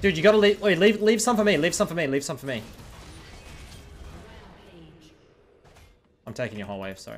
Dude, you gotta leave. Wait, leave some for me. Leave some for me. Leave some for me. I'm taking your whole wave. Sorry.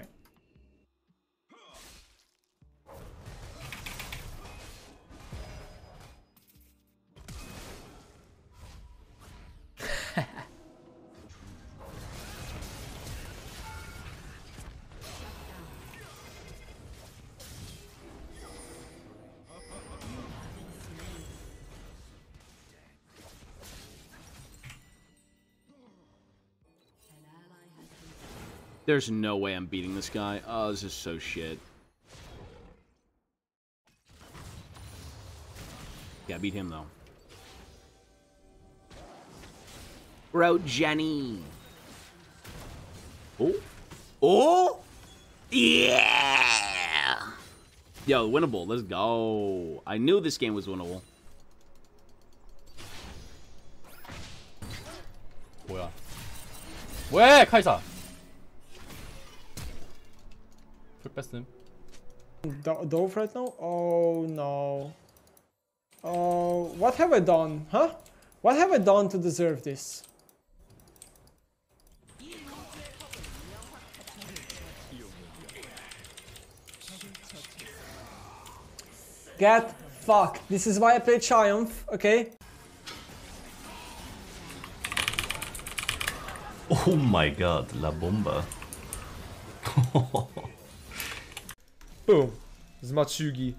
There's no way I'm beating this guy. Oh, this is so shit. Yeah, beat him, though. Bro, Jenny. Oh. Oh! Yeah! Yo, winnable. Let's go. I knew this game was winnable. 뭐야? 왜 카이사? 풀 뺐음. Dove right now? Oh no. Oh, what have I done? Huh? What have I done to deserve this? Get fucked. This is why I play Triumph, okay? Oh my god, La Bomba. Boom. Zmatsugi.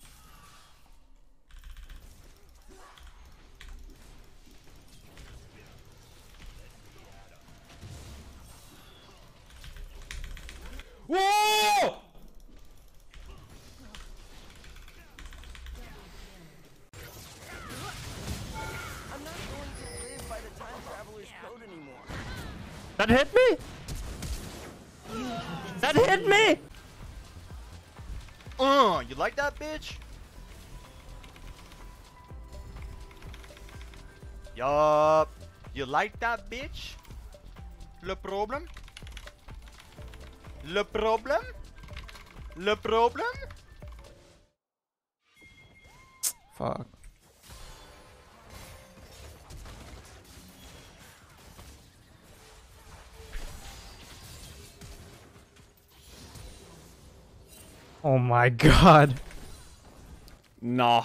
Whoa! That hit me? That hit me? You like that, bitch? Yup. You like that, bitch? Le problem? Le problem? Le problem? Fuck. Oh my god. Nah.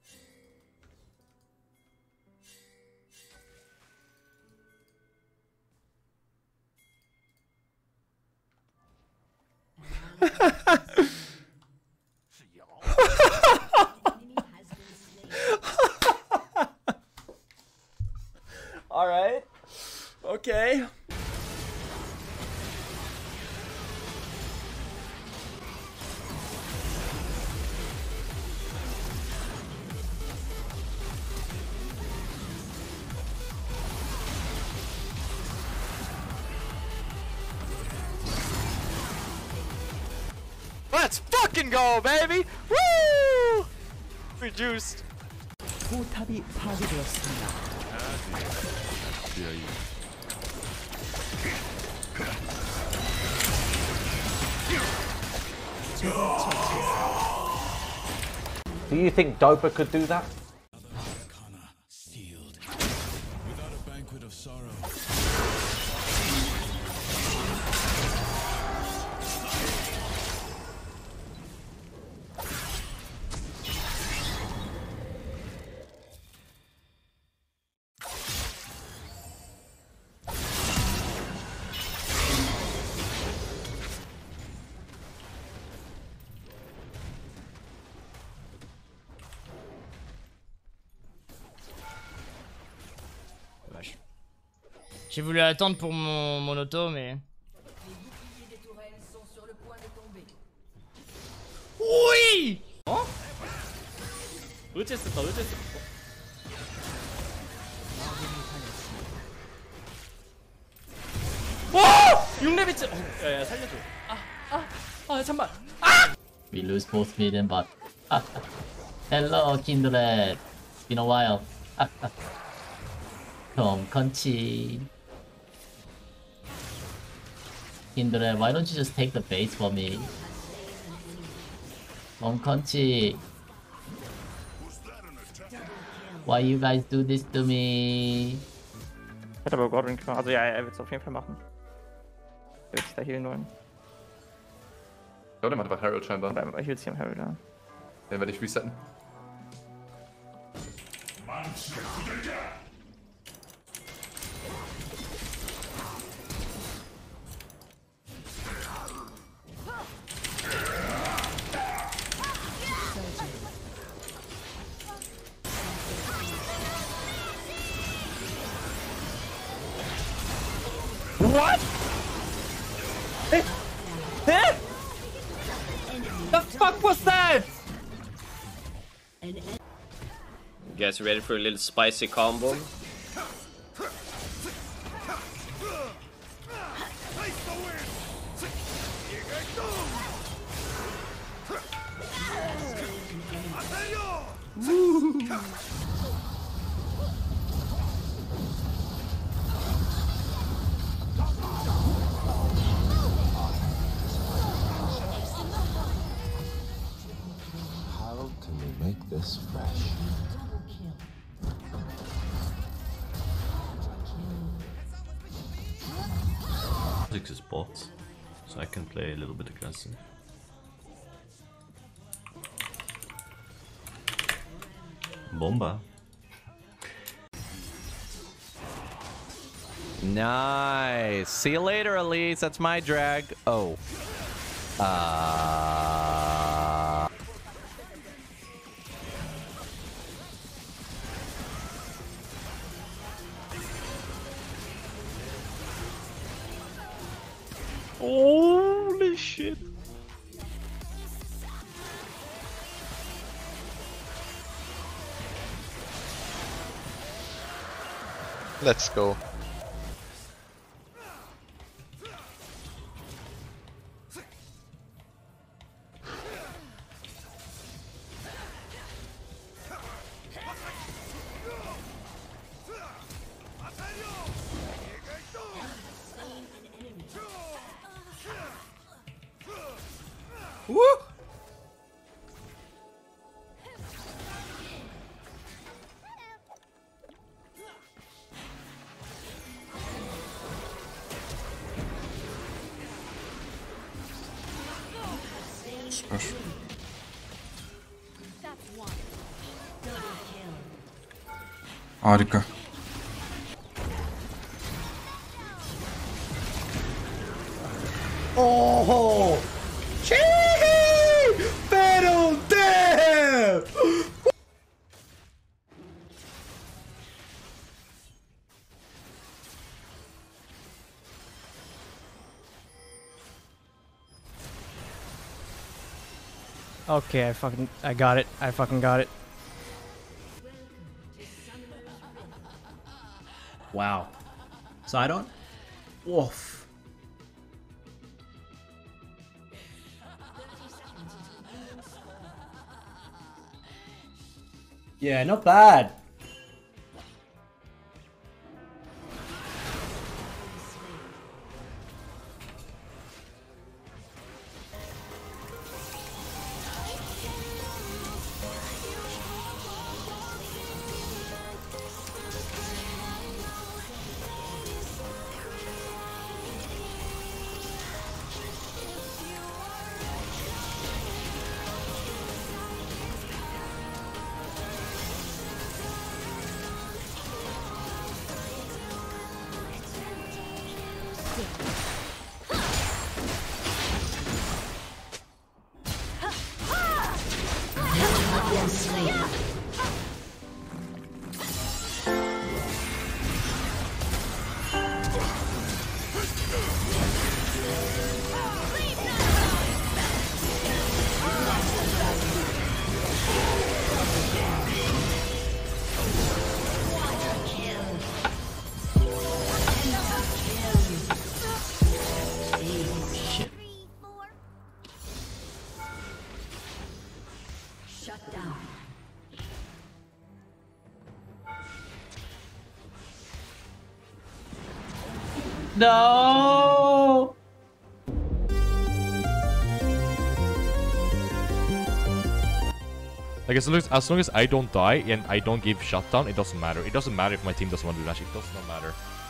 All right. Okay. Let's fucking go, baby! Woo! Reduced. 포탑이 파괴되었습니다. Do you think Dopa could do that? J'ai voulu attendre pour mon auto, mais... Oui! 어? 의체했다, 의체했다. 오! 6레비츠! 야야 살려줘. 잠깐만. We lose both mid and bot. Hello, Kindred. It's been a while. Come, Conchi. Kindred, why don't you just take the base for me? Come, Conchi. Why you guys do this to me? Ich hätte aber Godwin klar. Also ja, er wird es auf jeden Fall machen. Er wird sich da healen wollen. Ja, der macht einfach Herald scheinbar. Aber ich will es hier am Herald, ja. Den werde ich resetten. What? Hä? The fuck was that? You guys ready for a little spicy combo? How can we make this fresh? Six is bot, so I can play a little bit aggressive. Bomba. Nice. See you later, Elise. That's my drag. Oh. Holy shit. Let's go. Woo! Smash. Harika. Oh! Pero damn! Okay, I got it. I fucking got it. Wow. Sidon? Woof. Yeah, not bad. No! Like, as long as I don't die and I don't give shutdown, it doesn't matter. It doesn't matter if my team doesn't want to do dash. It does not matter.